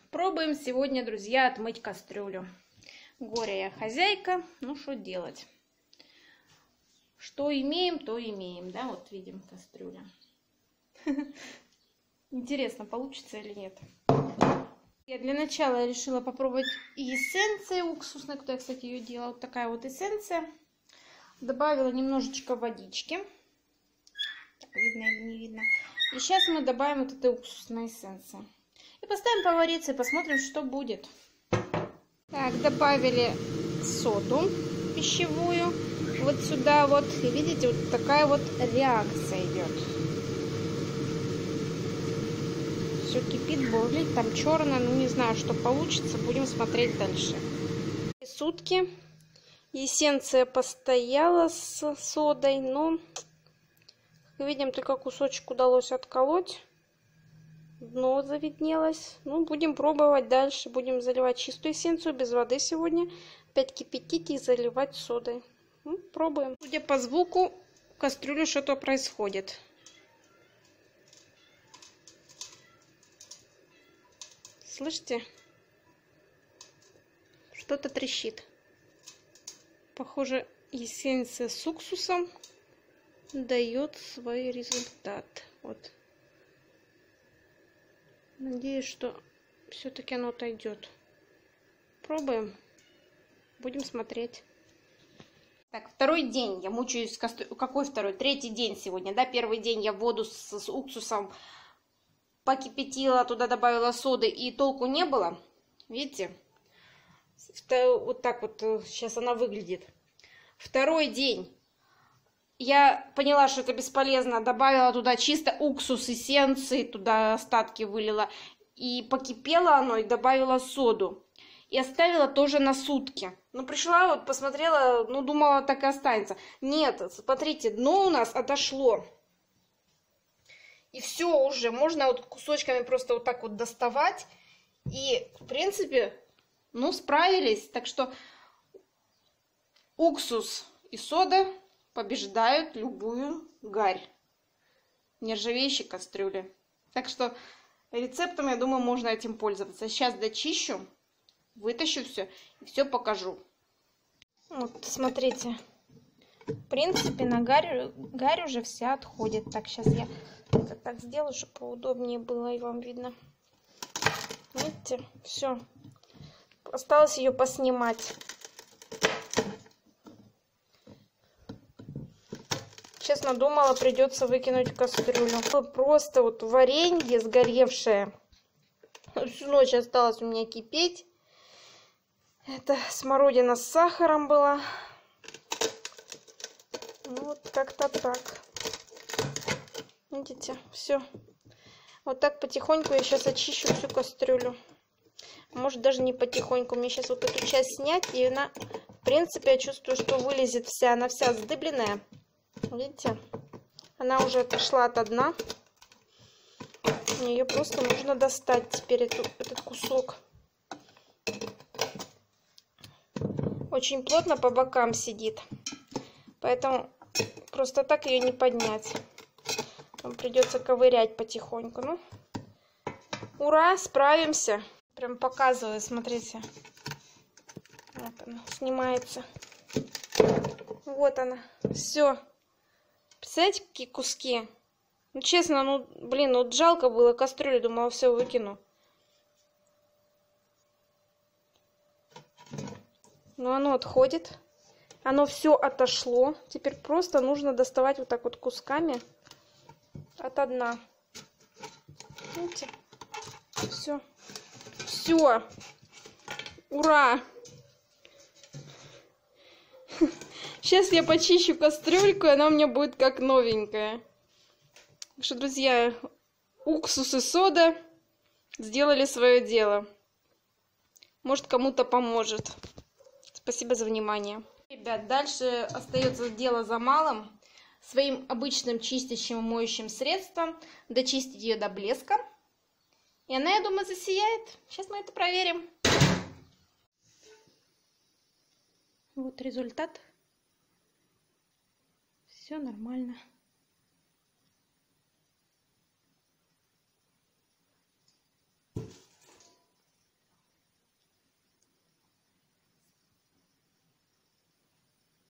Пробуем сегодня, друзья, отмыть кастрюлю. Горе я хозяйка, ну что делать? Что имеем, то имеем, да, вот видим кастрюля. Интересно, получится или нет. Я для начала решила попробовать эссенции уксусной, куда я, кстати, ее делала. Вот такая вот эссенция. Добавила немножечко водички. Так, видно или не видно. И сейчас мы добавим вот этой уксусной эссенции. И поставим повариться и посмотрим, что будет. Так, добавили соду пищевую. Вот сюда вот. И видите, вот такая вот реакция идет. Все кипит, бурлит, там черное, ну не знаю, что получится, будем смотреть дальше. Сутки эссенция постояла с содой, но, как видим, только кусочек удалось отколоть, дно завиднелось. Ну, будем пробовать дальше, будем заливать чистую эссенцию, без воды сегодня, опять кипятить и заливать содой. Ну, пробуем. Судя по звуку, в кастрюле что-то происходит. Слышите? Что-то трещит. Похоже, эссенция с уксусом дает свой результат. Вот. Надеюсь, что все-таки оно отойдет. Пробуем. Будем смотреть. Так, второй день я мучаюсь с кастрюлей. Какой второй? Третий день сегодня, да? Первый день я воду с уксусом покипятила, туда добавила соды, и толку не было. Видите? Вот так вот сейчас она выглядит. Второй день. Я поняла, что это бесполезно. Добавила туда чисто уксус, эссенции, туда остатки вылила. И покипело оно, и добавила соду. И оставила тоже на сутки. Ну, пришла, вот посмотрела, ну, думала, так и останется. Нет, смотрите, дно у нас отошло. И все уже, можно вот кусочками просто вот так вот доставать. И, в принципе, ну, справились. Так что уксус и сода побеждают любую гарь в нержавеющей кастрюле. Так что рецептом, я думаю, можно этим пользоваться. Сейчас дочищу, вытащу все и все покажу. Вот, смотрите. В принципе, на гарь уже вся отходит. Так, сейчас я это так сделаю, чтобы поудобнее было и вам видно. Видите, все. Осталось ее поснимать. Честно, думала, придется выкинуть в кастрюлю. Просто вот варенье сгоревшее. Всю ночь осталось у меня кипеть. Это смородина с сахаром была. Вот как-то так. Видите, все. Вот так потихоньку я сейчас очищу всю кастрюлю. Может, даже не потихоньку. Мне сейчас вот эту часть снять, и она, в принципе, я чувствую, что вылезет вся. Она вся сдыбленная. Видите? Она уже отошла от дна. Ее просто нужно достать теперь, этот кусок. Очень плотно по бокам сидит. Поэтому просто так ее не поднять. Вам придется ковырять потихоньку. Ну, ура, справимся. Прям показываю, смотрите. Вот она, снимается. Вот она. Все. Представляете, какие куски? Ну, честно, ну, блин, вот жалко было кастрюлю. Думала, все выкину. Но оно отходит. Оно все отошло. Теперь просто нужно доставать вот так вот кусками от дна. Видите? Все. Все. Ура! Сейчас я почищу кастрюльку, и она у меня будет как новенькая. Так что, друзья, уксус и сода сделали свое дело. Может, кому-то поможет. Спасибо за внимание. Ребят, дальше остается дело за малым. Своим обычным чистящим и моющим средством дочистить ее до блеска. И она, я думаю, засияет. Сейчас мы это проверим. Вот результат. Все нормально.